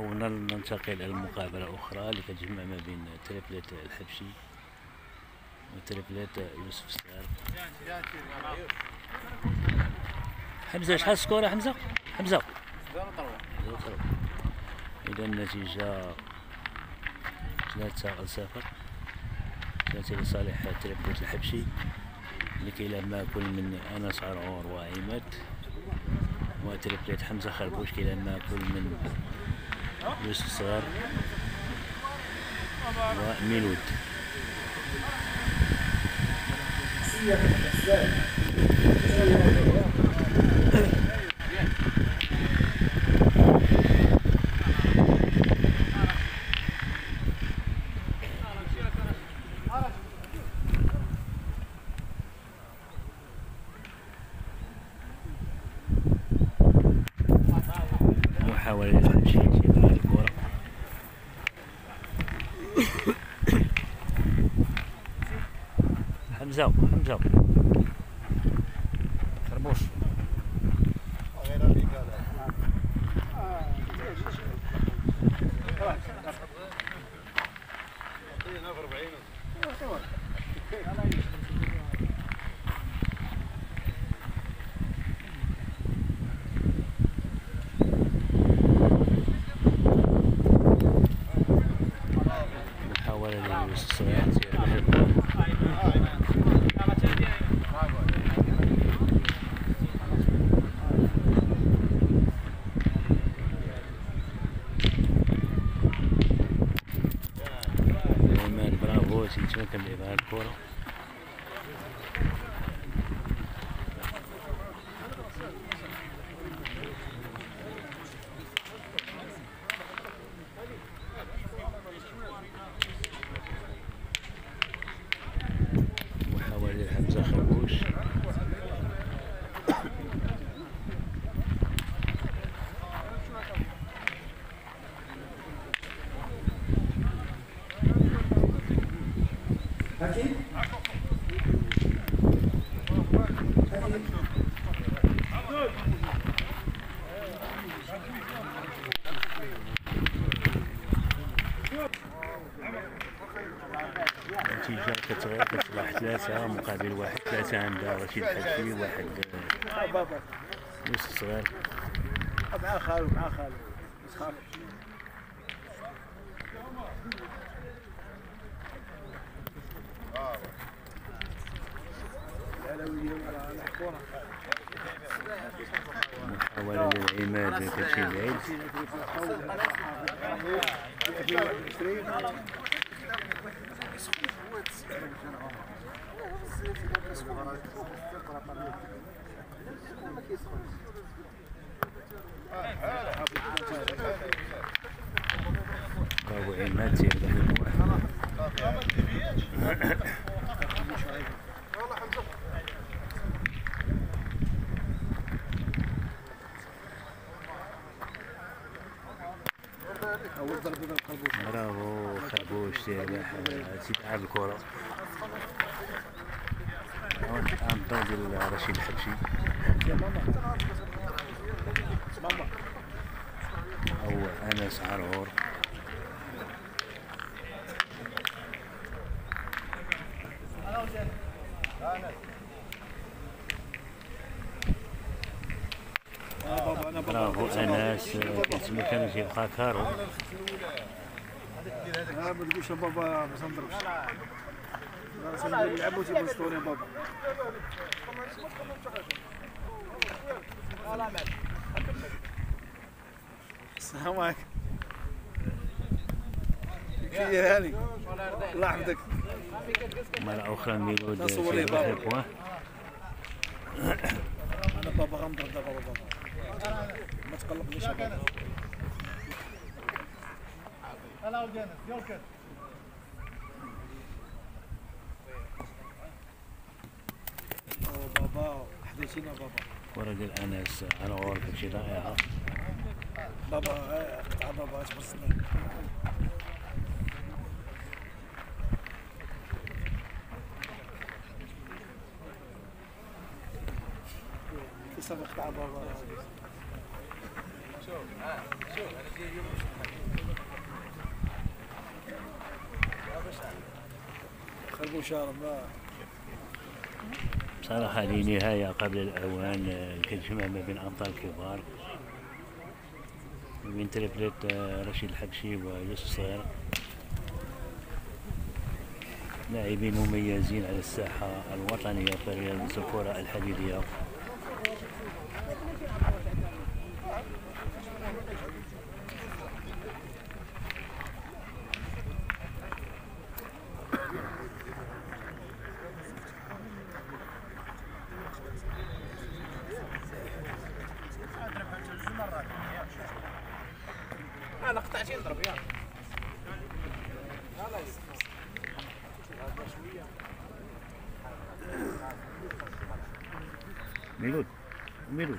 وننتقل إلى المقابلة أخرى اللي كتجمع ما بين تريبليت الحبشي وتريبليت يوسف الصغير. حمزة شحال السكور حمزة؟ حمزة إذا النتيجة 3-0 لصالح تريبليت الحبشي اللي كيلعب كل من أنس عرعور وعماد، وتريبليت حمزة خربوش كيلعب كل من يوسف الصغير وميلود. محاولة للحبشي مع الكرة. حمزة خربوش محاولة ليوسف الصغير برافو تيتمكن من إبعاد الكرة. محاولة لحمزة خربوش النتيجة كتغير كتصبح 3 مقابل 1. 3 عند رشيد الحبشي، 1 يوسف الصغير. مع خالو ما تخافش. محاولة للعماد كتمشي بعيد. برافو عماد تيربح الموحد. برافو خربوش تيربح تيلعب الكرة. الضوء ديال رشيد الحبشي أو أنس عرعور. برافو أنس كيتمكن تيبقى كارو. ما تقولش بابا باش نضربش نلعبو تيبقى اسطوري بابا. السلام عليكم. كي هاني الله يحفظك. مرة أخرى ميلود تيربح البوان. أنا بابا غنضرب دابا بابا ما تقلقنيش بابا. بابا حديتينا بابا. كرة ديال أنس على غور كتمشي رائعة. بابا قطعة بابا تبرصني. كيسابق قطعة بابا. شوف انا داير مشارب. بصراحة هذه نهاية قبل الأوان كتجمع ما بين أبطال كبار، من تريبلت رشيد الحبشي ويوسف صغير، لاعبين مميزين على الساحة الوطنية في رياضة الكرة الحديدية. انا قطعتي نضرب يلا. ميلود ميلود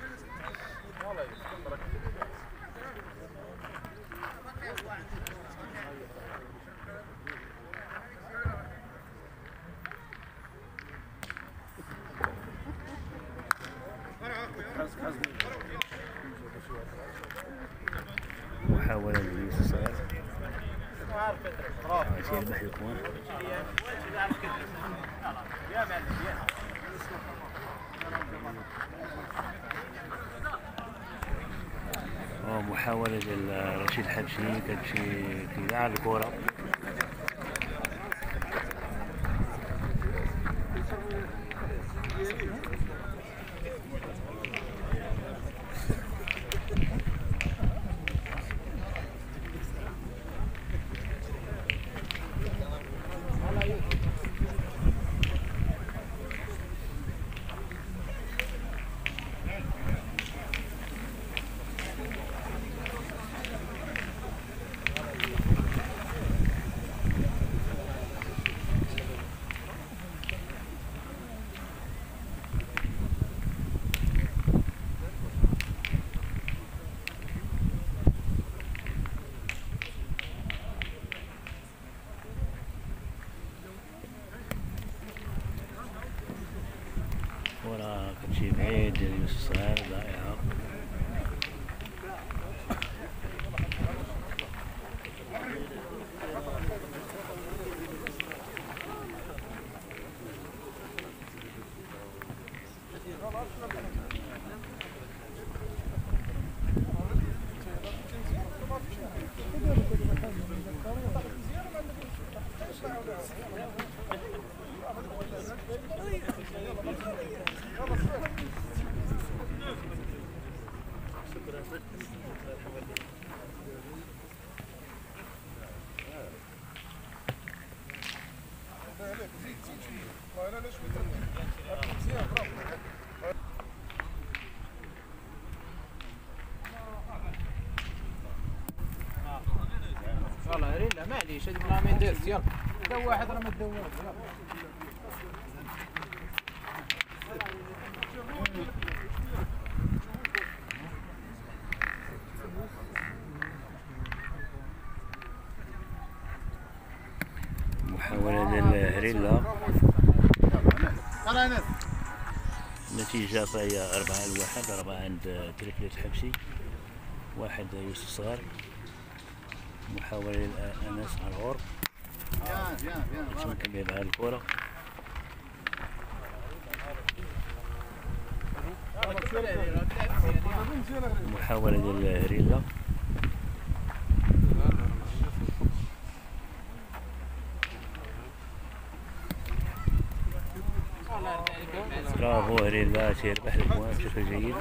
محاولة ليوسف الصغير يربح الكوان. محاولة ديال رشيد الحبشي كتمشي كيلعب الكرة، كرة كتمشي بعيد ديال يوسف الصغير ضائعة. يلا ريلا معليش هاد بلا ما يديرش. يلا دا واحد راه ما داوش. محاولة ديال هريلا، النتيجة فهي 4-1، 4 عند تريبلت الحبشي، 1 يوسف صغار. محاولة أنس عرعور كمل بهذه الكرة، محاولة ديال هريلا، برافو هريلا تيربح الأبواب بشكل جيد.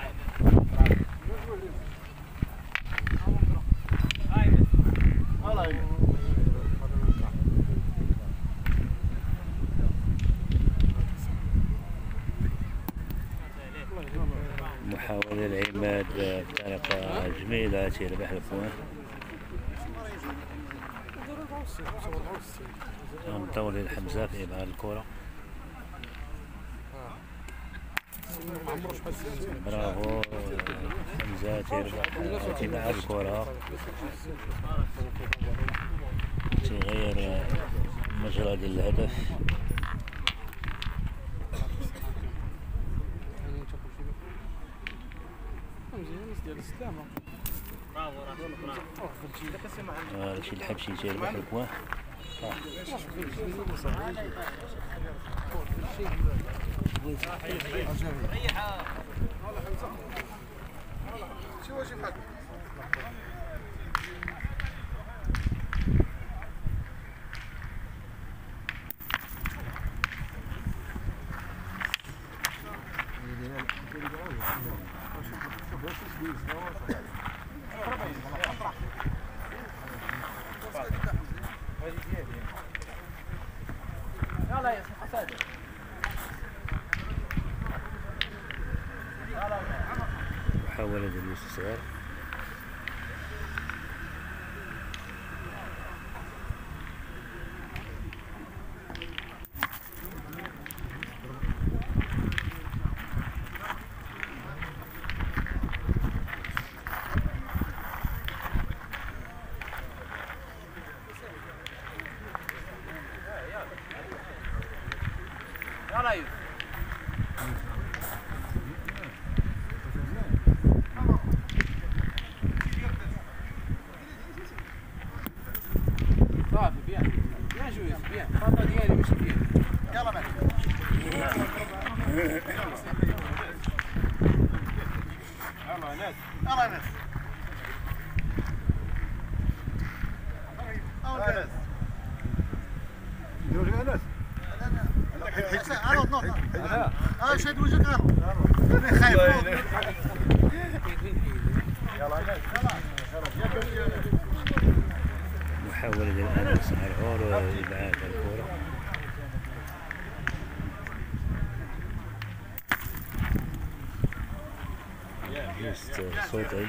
محاولة العماد بطريقة جميلة تيربح الأبواب. نطول للحمزة في إبعاد الكرة، برافو حمزة تيبعد الكرة، تيغير المجرى ديال الهدف. رشيد الحبشي تيربح الكواه. محاولة للاستصغار. شد وجهك انا خايف. محاولة للأنس على العور وإبعاد الكرة. جست صوتي.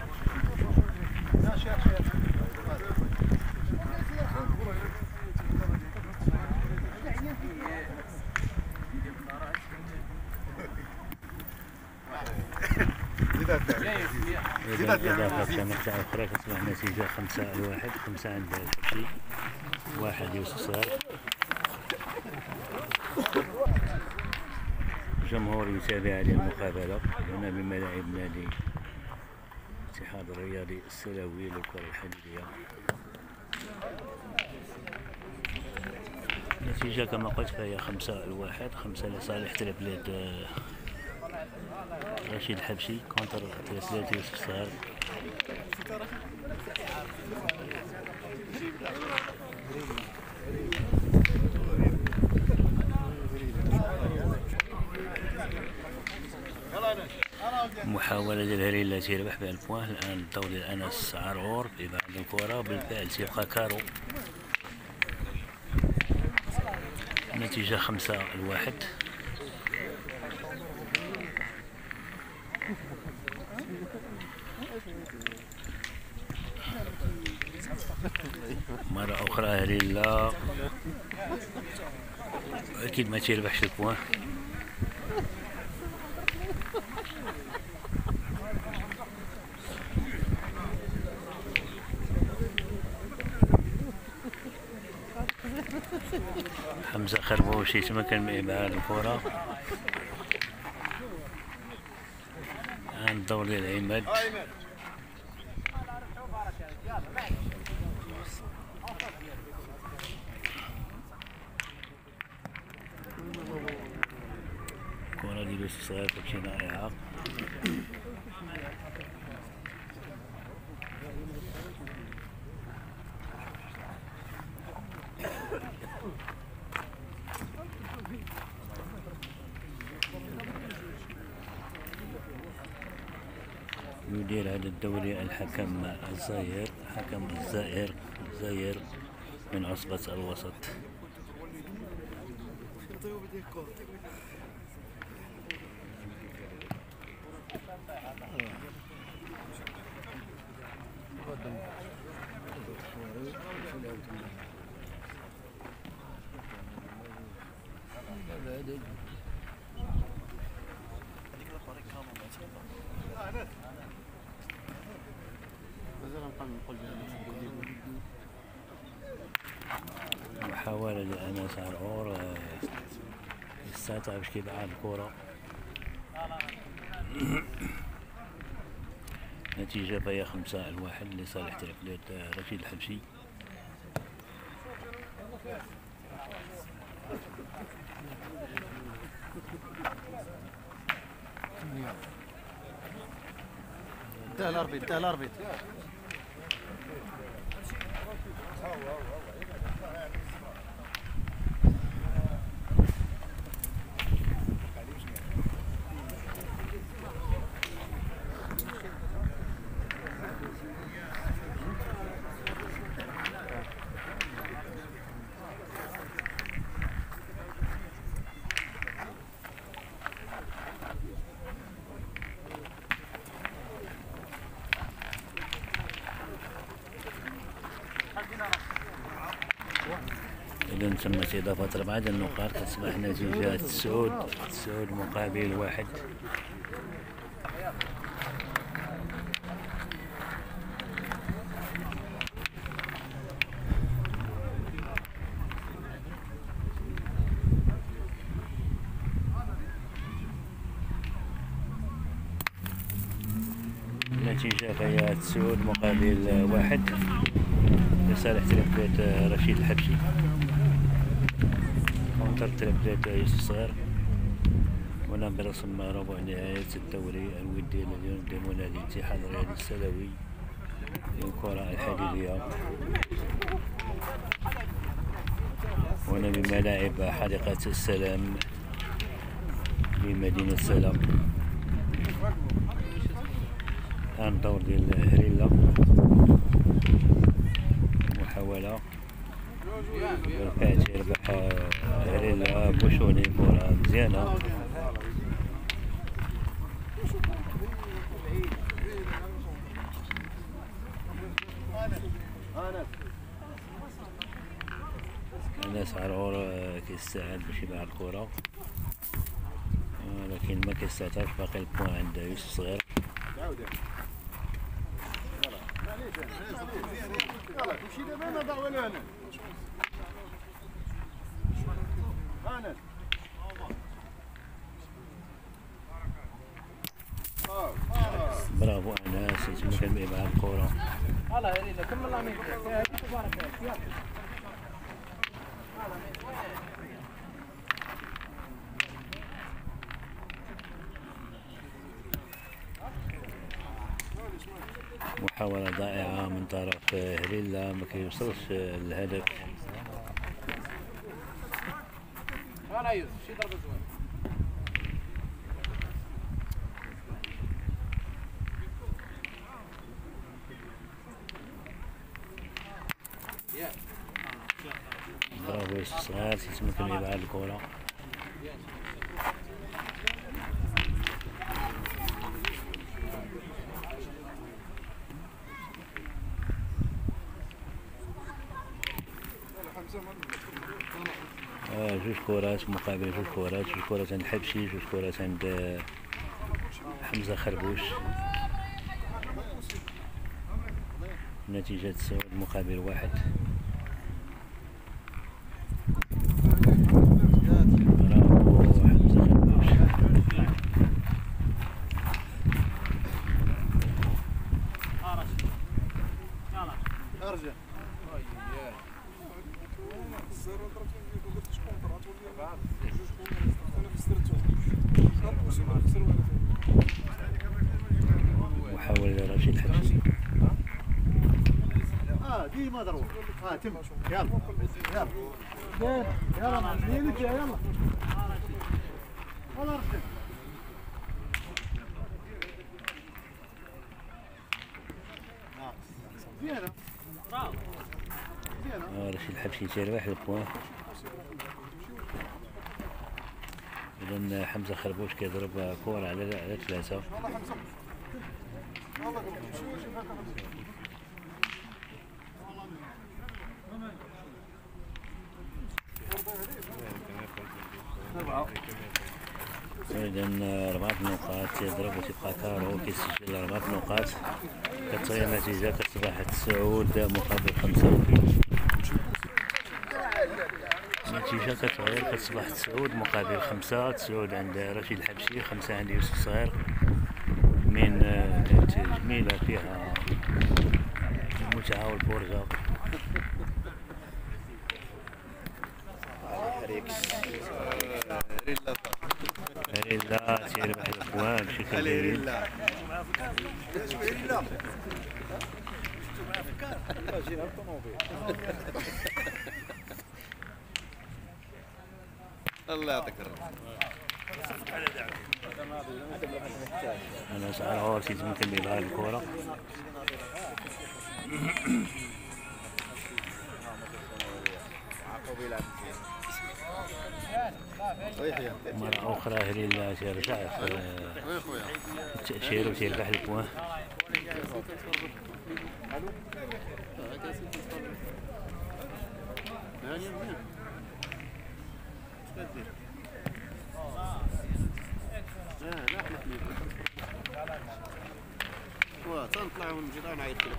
إذا إضافة نقطة أخرى تصبح النتيجة 5-1. 5 عند الحبشي، 1 يوسف صغار. جمهور يتابع هذه المقابلة هنا بملاعب نادي الاتحاد الرياضي السلوي للكرة الحديدية. النتيجة كما قلت فهي 5-1. 5 لصالح تريبليت رشيد الحبشي كونتر تريبليت يوسف صغار. محاولة للهليل التي ربح بها البوان. الآن دور أنس عرعور بإبعاد الكرة، بالفعل سيبقى كارو. النتيجة 5-1. مرة أخرى هليل لا أكيد ما تيربحش البوان. حمزة خربوشي يتمكن من إبعاد الكرة. الآن الدور ديال عماد. الكرة ديال يوسف صغير تمشي ضايعة. يدير هذا الدوري الحكم الزاير، حكم الزاير من عصبة الوسط. محاولة لأنس عرعور يستطيع باش كيبعد الكرة. نتيجة فهي 5-1 لصالح تريبليت رشيد الحبشي. ده الاربيط ده الاربيط. إذا تمت إضافة 4 النقاط، تصبح نتيجة تسعود مقابل 1. النتيجة فهي تسعود مقابل 1 لصالح تربلة رشيد الحبشي. كونتر تربلة يوسف صغير. هنا برسم ربع نهاية الدوري الودي الذي ينظمه نادي الاتحاد الرياضي السلوي للكرة الحديدية. هنا بملاعب حديقة السلام بمدينة سلام. الآن دور ديال هريلا، محاولة بالفعل يربح هريلا بوشوني، كرة مزيانة. الناس عرور كيستعد باش يباع الكرة، لكن ما كيستعترش. باقي البوان عند يوسف صغير. برافو انس، يتمكن من ابعاد الكرة. محاولة ضائعة من طرف هريلا، ما كيوصلش الهدف. برافو يوسف صغير، يتمكن من ابعاد الكرة. جوج كرات مقابل جوج كرات، جوج كرات عند حبشي، جوج كرات عند حمزة خربوش. نتيجة 9 مقابل 1. برافو حمزة خربوش. ارجع محاولة رشيد الحبشي. ديما ضرب. تم. يلا يلا يلا معلمين يلا يلا ارجع. زينة رشيد الحبشي تيربح البوان. إذن حمزة خربوش كيضرب كورة على 3. إذن 4 نقاط يضرب وتبقى كارو كيسجل 4 نقاط. كتغير النتيجة، كتصبح 9 مقابل 5. النتيجة كتغير، كتصبح 9 مقابل 5. 9 عند رشيد الحبشي، 5 عند يوسف صغير. من جميلة فيها المتعة والفرجة. ريلا سير واحد الأخوان بشكل جيد. الله يعطيك العافية. أنا سأل عورتي تمكن بهذه الكرة. مرة أخرى هليل سيرجع شيرو سيربح البوان. تنطلع ونجي نعيط لك.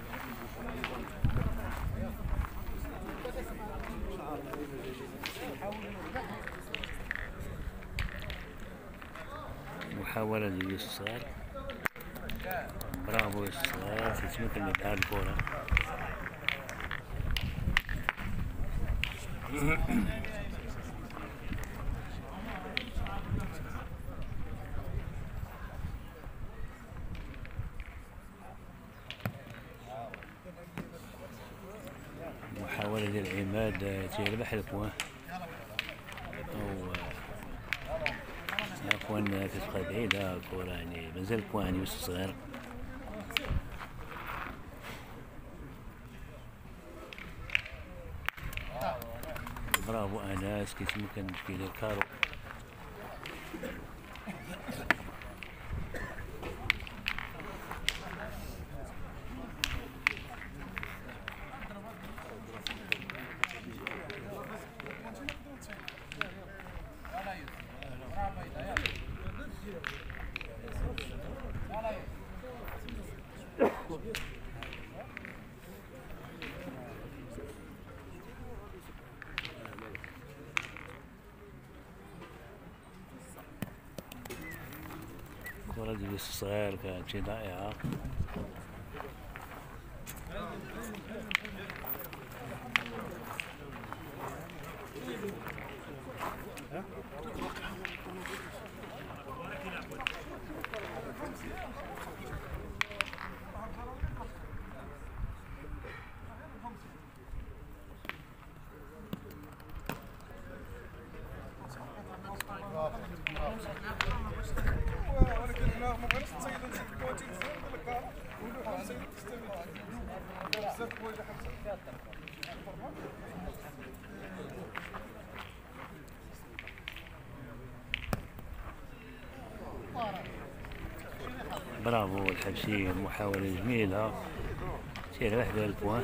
محاولة للصغار. برافو الصغار تتمكن من هذه الكرة. محاولة للعماد تيربح البوان أو البوان كتبقى بعيدة الكرة يعني مازال البوان يعني يوسف صغير. برافو أناس كيتمكن كيدير كارو. الكرة ديال الصغير كانت شي ضائعة. برافو الحبشي محاولة جميلة سير واحدة البوان.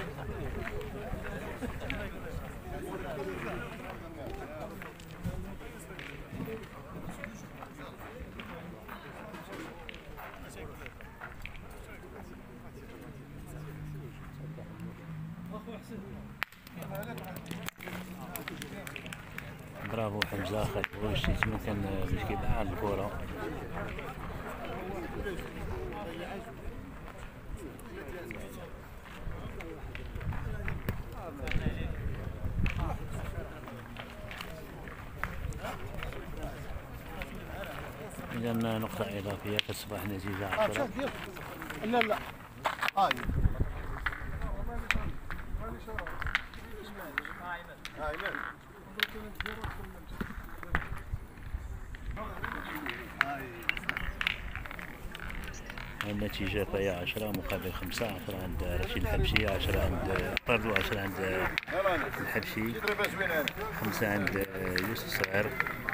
برافو حمزة خلفوش يتمكن باش كيبعد الكرة. إذا نقطة إضافية تصبح نتيجة 10. لا لا هاي النتيجة فهي 10 مقابل 5. 10 عند رشيد الحبشي، 10 عند برضو 10 عند الحبشي، 5 عند يوسف صغير.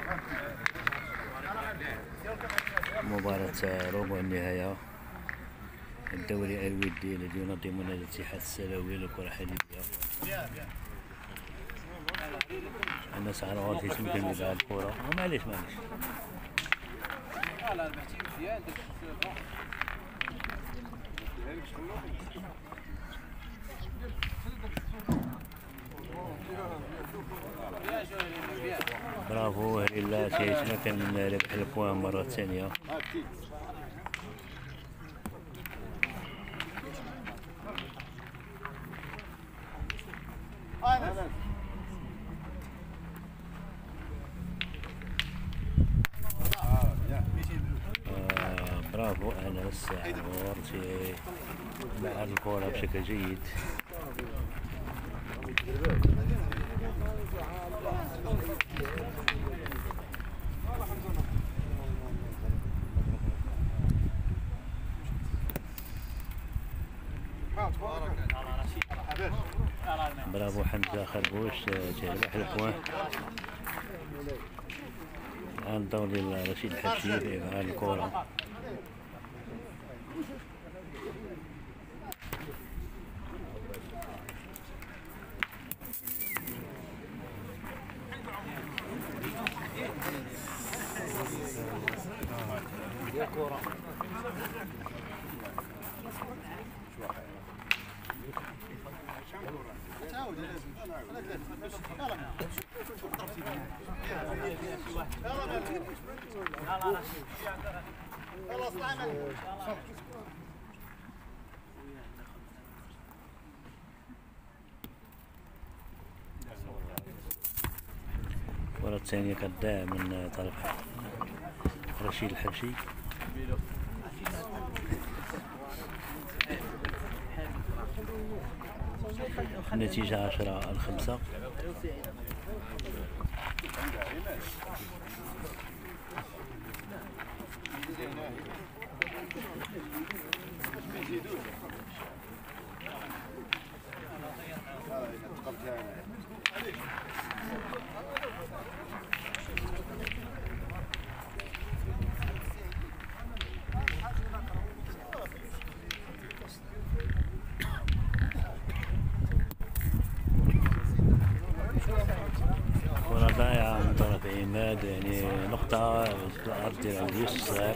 مباراة ربع النهاية الدوري الودي الذي ينظمه الاتحاد السلوي للكرة الحديدية. الناس على غرفة يمكن يلعب الكرة ومعليش برافو هليلا سيتمكن من ربح البوان مرة ثانية. أنس عمور في مع الكرة بشكل جيد. برافو حمزة خربوش تربح البوان. الآن دور ديال رشيد الحبشي في إبعاد الكرة. الكرة الثانية كالداع من طرف رشيد الحبشي. النتيجة 10-5. كرة ضايعة من طرف عماد، يعني نقطة في الأرض ديال عبديوسف الصغير.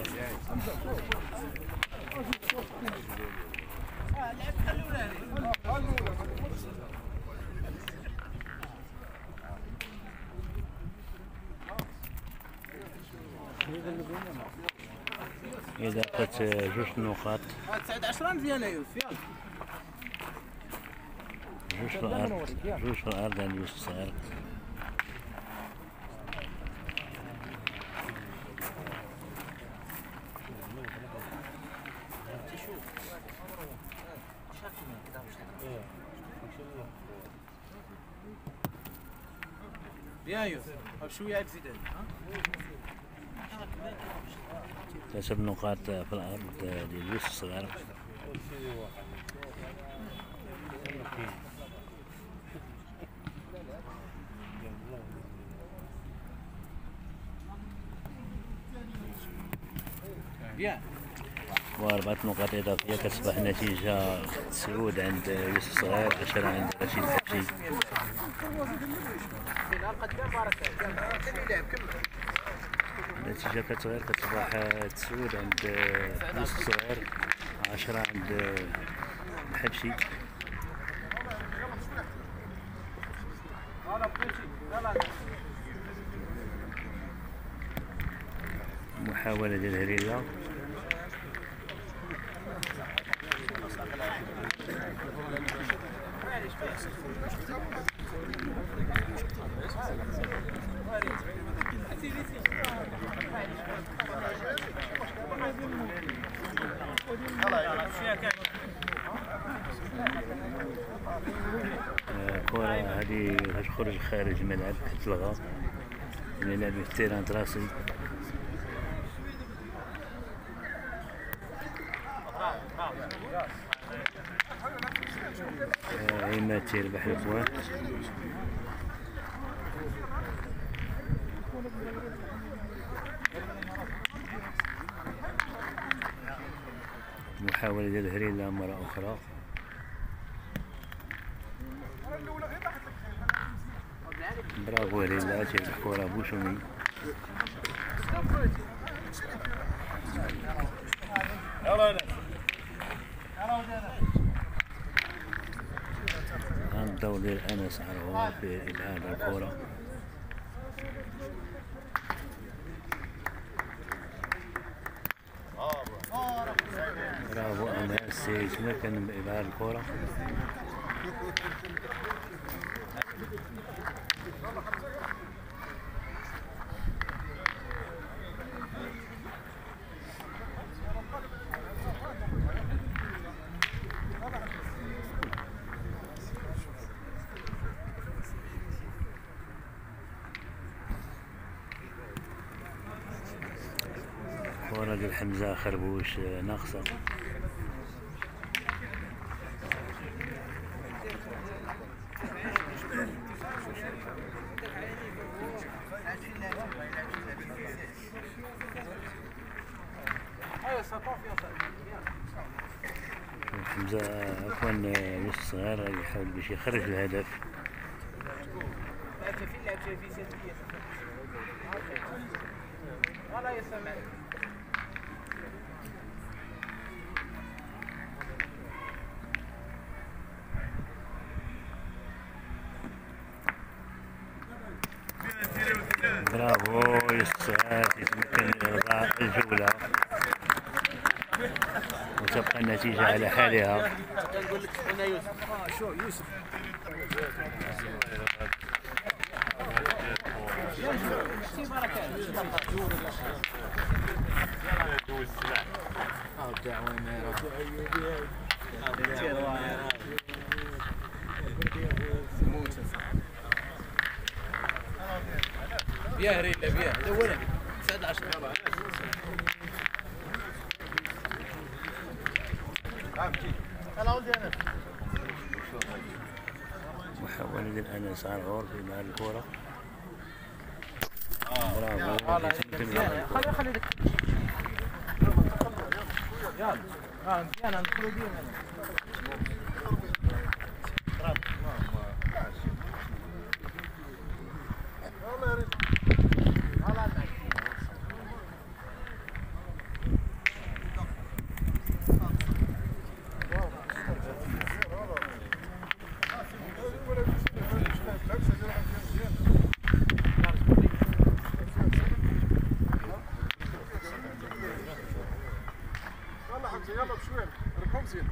إذا بقات 2 نقاط 19 مزيانة يوسف، يلا 2 في الأرض عند يوسف الصغير. يا يوسف شوية تزيد 3 نقاط في الأرض ديال يوسف الصغير. و4 نقاط إضافية كتصبح النتيجة 9 عند يوسف الصغير، 10 عند رشيد الحبشي. النتيجة كتغير، كتصبح 9 عند يوسف الصغير، 10 عند الحبشي. محاولة ديال هريلة. الكرة هذه تخرج خارج الملعب، كتلغى من لعب التيران راسي. عماد تيربح البوان. محاولة ديال هريلة مرة أخرى. برافو هريلة تيربح كرة بوشومي. الدور ديال أنس عروة في إبعاد الكرة. برافو أنس يتمكن من إبعاد الكرة. الكرة ديال حمزة خربوش ناقصة. حمزة عفوا يوسف صغير غادي يحاول باش يخرج الهدف. برافو يوسف صغير يتمكن من إلغاء الجولة وتبقى النتيجة على حالها. نقول لك انا يوسف شو يوسف بياه ريلا بياه دولا 19 محاولة ديال أنس عرعور في مع الكرة. برافو خلي ديك يلا مزيان ندخلوا بيهم يلا بشويه ركبهم زين.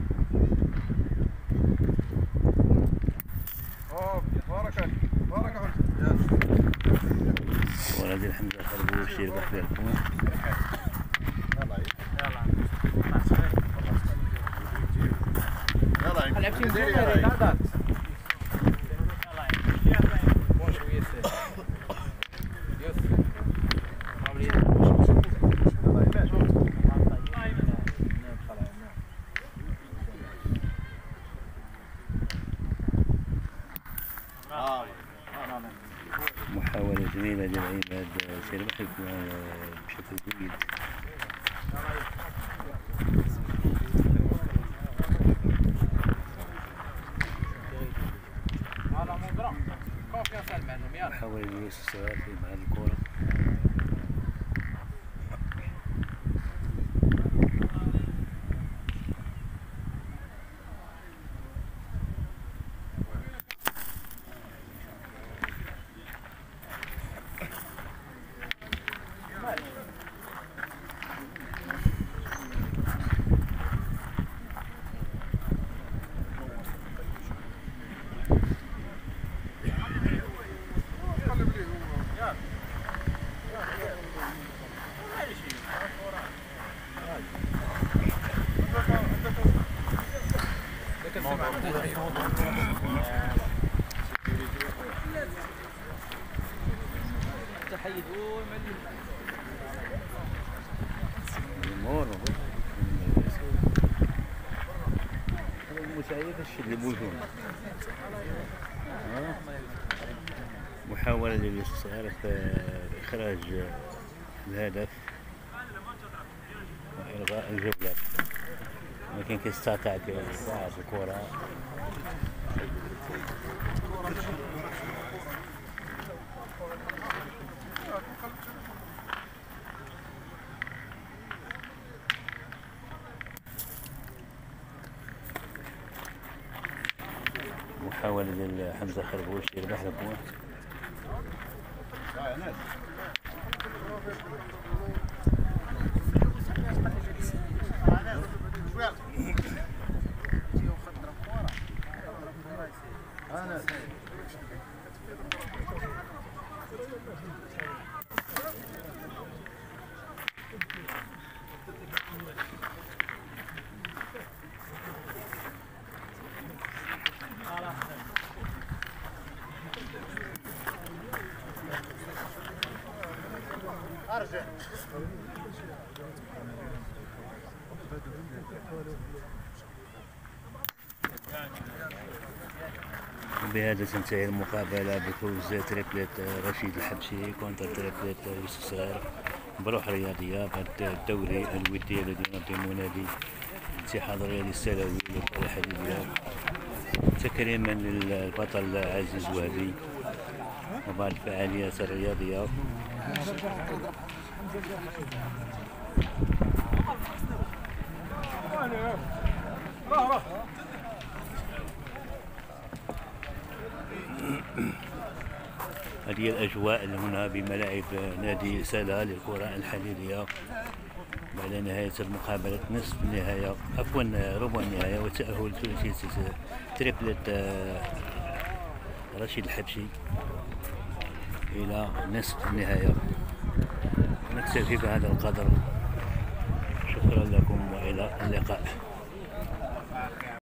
بارك بارك ورا ديال حمزة خربوش يربح بها الكون. يلا لعبتي مزيان يا ريال محاولة جميلة ديال عماد سيربح الكون بشكل جيد. محاولة يوسف صغير في مع الكرة. محاولة ليوسف صغير في إخراج الهدف وإلغاء الجولة، لكن كيستطيع يضاعف الكرة. محاولة ديال حمزة خربوش يربح الكون. ارجع وبهذا تنتهي المقابلة بفوز تريبلت رشيد الحبشي كونتر تريبلت يوسف صغير بروح رياضية في الدوري الودي الذي ينظمه نادي الاتحاد الرياضي السلوي للكرة الحديدية، تكريما للبطل عزيز وهبي وبعض الفعاليات الرياضية. هذه الأجواء هنا بملاعب نادي سلا للكرة الحديدية بعد نهاية المقابلة نصف النهاية عفوا ربع النهاية وتأهل ثلاثية تريبلت رشيد الحبشي إلى نصف النهاية. نكتفي بهذا القدر، شكرا لكم وإلى اللقاء.